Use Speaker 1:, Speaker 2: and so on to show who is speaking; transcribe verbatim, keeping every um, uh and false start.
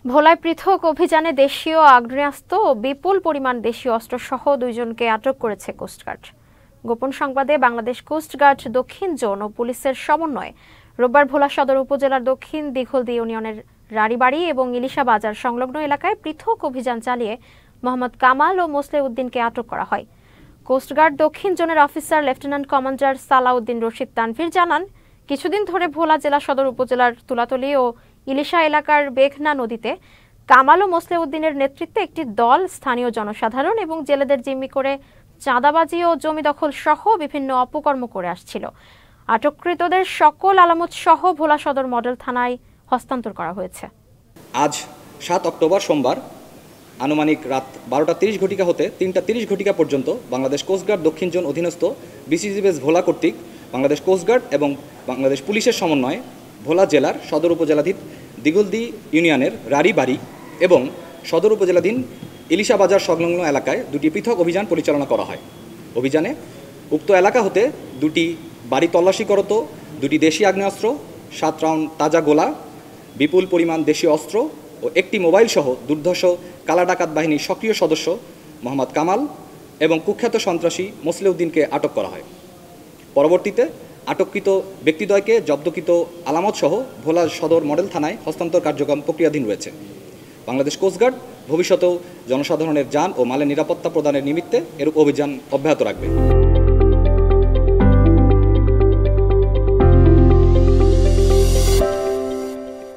Speaker 1: ভোলায় পৃথক অভিযানে দেশীয় আগ্নেয়াস্ত্র ও বিপুল পরিমাণ দেশীয় অস্ত্রসহ দুইজনকে আটক করেছে কোস্টগার্ড। গোপন সংবাদে বাংলাদেশ কোস্টগার্ড দক্ষিণ জোন ও পুলিশের সমন্বয়ে রোববার ভোলা সদর উপজেলার দক্ষিণ দিঘলদি ইউনিয়নের রাড়িবাড়ি এবং ইলিশা বাজার সংলগ্ন এলাকায় পৃথক অভিযান চালিয়ে মোহাম্মদ কামাল ও মোসলেউদ্দিনকে আটক করা হয়। কোস্টগার্ড দক্ষিণ জোনের officer lieutenant commander Salauddin Rashid Tanvir জানান, কিছুদিন ধরে ভোলা জেলা সদর উপজেলার তুলাতলী ও ইলিশা এলাকার বেঘনা নদীতে কামাল ও মোসলেউদ্দিনের নেতৃত্বে একটি দল স্থানীয় জনসাধারণ এবং জেলেদের জিম্মি করে চাঁদাবাজি ও জমি দখল সহ বিভিন্ন অপকর্ম করে আসছিল। আটককৃতদের সকল আলামত সহ ভোলা সদর মডেল থানায় হস্তান্তর করা হয়েছে।
Speaker 2: আজ সাত অক্টোবর সোমবার আনুমানিক রাত বারোটা তিরিশ ঘটিকা হতে তিনটা তিরিশ ঘটিকা পর্যন্ত বাংলাদেশ কোস্টগার্ড দক্ষিণ জোন অধীনস্থ বিসিসি বেস ভোলা কর্তৃক বাংলাদেশ কোস্টগার্ড এবং বাংলাদেশ পুলিশের সমন্বয়ে ভোলা জেলার সদর উপজেলাধীন দিঘলদি ইউনিয়নের রাড়িবাড়ি এবং সদর উপজেলাধীন ইলিশা বাজার সংলগ্ন এলাকায় দুটি পৃথক অভিযান পরিচালনা করা হয়। অভিযানে উক্ত এলাকা হতে দুটি বাড়ি তল্লাশি করত দুটি দেশি আগ্নেয়াস্ত্র, সাত রাউন্ড তাজা গোলা, বিপুল পরিমাণ দেশীয় অস্ত্র ও একটি মোবাইল সহ দুর্ধর্ষ কালা ডাকাত বাহিনীর সক্রিয় সদস্য মোহাম্মদ কামাল এবং কুখ্যাত সন্ত্রাসী মোসলেউদ্দিনকে আটক করা হয়। পরবর্তীতে আটককৃত ব্যক্তিদ্বয়কে জব্দকৃত আলামত সহ ভোলা সদর মডেল থানায় হস্তান্তর কার্যক্রম প্রক্রিয়াধীন রয়েছে। বাংলাদেশ কোস্টগার্ড ভবিষ্যতেও জনসাধারণের যান ও মালের নিরাপত্তা প্রদানের নিমিত্তে এরূপ অভিযান অব্যাহত রাখবে।